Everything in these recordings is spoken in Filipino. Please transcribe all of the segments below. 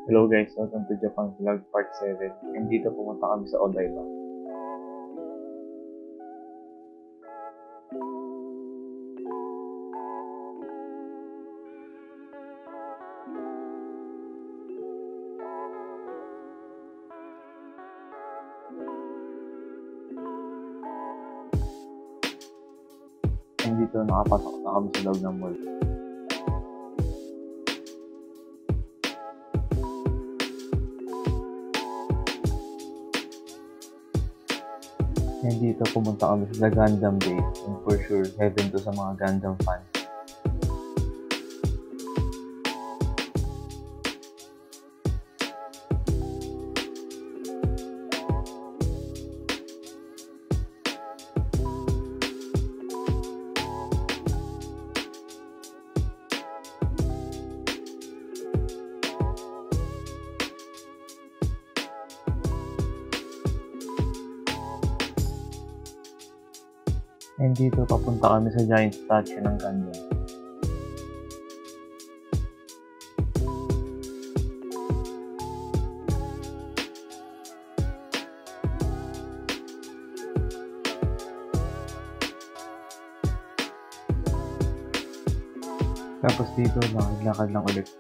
Hello guys, welcome to Japan Vlog Part 7. And dito pumunta kami sa Odaiba. And dito nakapasok na kami sa loob ng mall. And dito pumunta kami sa Gundam Day, and for sure, heaven to sa mga Gundam fans. And dito papunta kami sa giant statue ng Gundam. Tapos dito lakad lang ulit.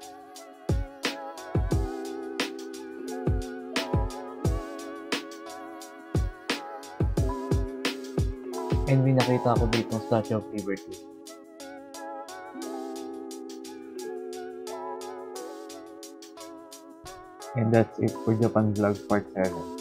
And may nakita ako dito ng Statue of Liberty. And that's it for Japan Vlog Part 7.